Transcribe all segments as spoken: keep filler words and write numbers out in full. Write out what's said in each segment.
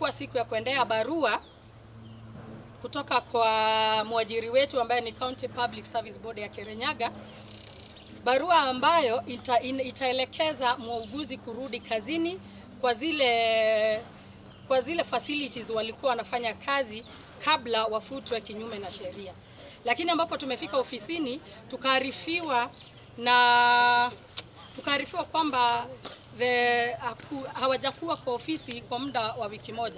itakuwa siku ya kuendea barua kutoka kwa mwajiri wetu ambaye ni County Public Service Board ya Kirinyaga, barua ambayo ita, itaelekeza muuguzi kurudi kazini kwa zile kwa zile facilities walikuwa wanafanya kazi kabla wafutwe kinyume na sheria. Lakini ambapo tumefika ofisini tukaarifiwa na tukaarifiwa kwamba the hawajakuwa kwa ofisi kwa muda wa wiki moja.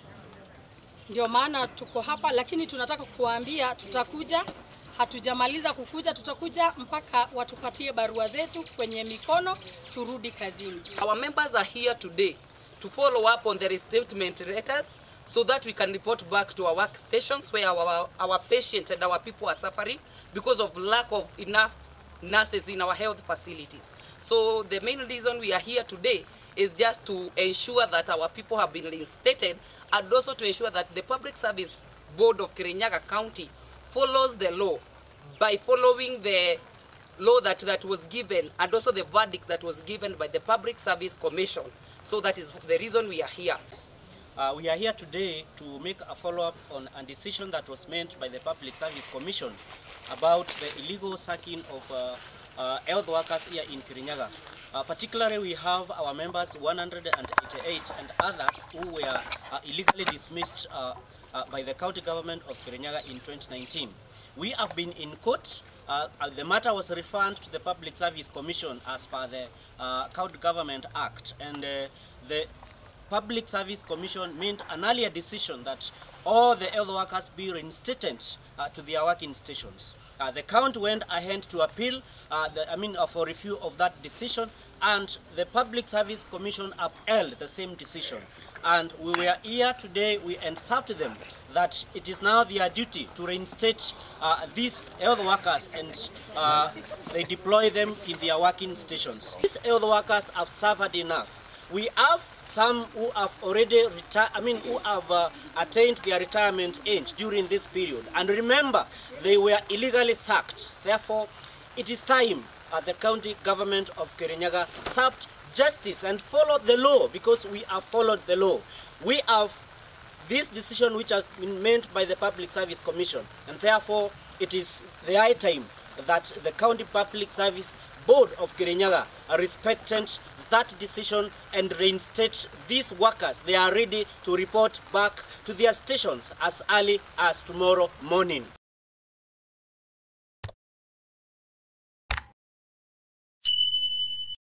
Ndio maana tuko hapa, lakini tunataka kuambia tutakuja, hatujamaliza kukuja, tutakuja mpaka watupatie barua zetu kwenye mikono turudi kazini. Our members are here today to follow up on the restatement letters so that we can report back to our workstations where our, our patients and our people are suffering because of lack of enough nurses in our health facilities. So the main reason we are here today is just to ensure that our people have been reinstated and also to ensure that the Public Service Board of Kirinyaga County follows the law by following the law that, that was given and also the verdict that was given by the Public Service Commission. So that is the reason we are here. Uh, we are here today to make a follow-up on a decision that was made by the Public Service Commission about the illegal sacking of uh, uh, health workers here in Kirinyaga. Uh, particularly, we have our members one hundred eighty-eight and others who were uh, illegally dismissed uh, uh, by the county government of Kirinyaga in twenty nineteen. We have been in court. Uh, the matter was referred to the Public Service Commission as per the uh, County Government Act, and uh, the Public Service Commission made an earlier decision that all the health workers be reinstated uh, to their working stations. Uh, the county went ahead to appeal, uh, the, I mean, uh, for review of that decision, and the Public Service Commission upheld the same decision. And we were here today, we instructed them that it is now their duty to reinstate uh, these health workers and uh, they deploy them in their working stations. These health workers have suffered enough. We have some who have already retired, I mean, who have uh, attained their retirement age during this period. And remember, they were illegally sacked. Therefore, it is time uh, the county government of Kirinyaga served justice and followed the law, because we have followed the law. We have this decision which has been made by the Public Service Commission, and therefore it is the high time that the County Public Service Board of Kirinyaga respected that decision and reinstate these workers. They are ready to report back to their stations as early as tomorrow morning.